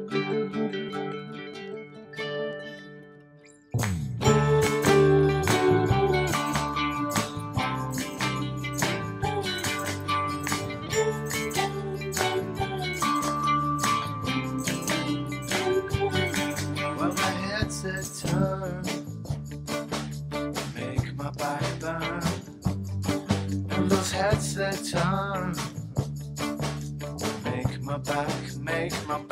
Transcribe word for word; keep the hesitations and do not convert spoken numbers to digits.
Well, my head's a turn, make my body burn. And those heads that turn, make my back, make my